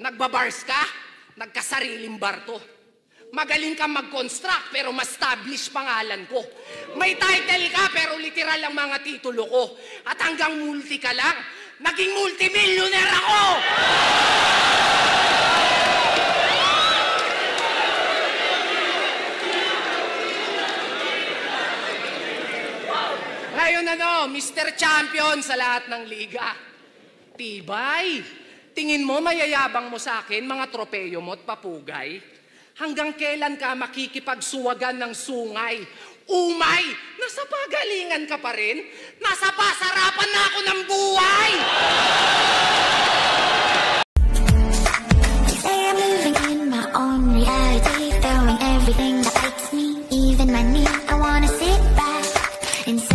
Nagbabars ka? Nagkasariling bar to. Magaling kang mag-construct pero ma-establish pangalan ko. May title ka pero literal ang mga titulo ko. At hanggang multi ka lang, naging multimillionaire ako! Ngayon Mr. Champion sa lahat ng liga. Tibay! Tingin mo mayayabang mo sa akin mga tropeyo mo at papugay? Hanggang kailan ka makikipagsuwagan ng sungay? Umay! Nasa pagalingan ka pa rin? Nasa pasarapan na ako ng buhay! Say I'm living in my own reality, throwing everything that makes me, even my knee. I wanna sit back and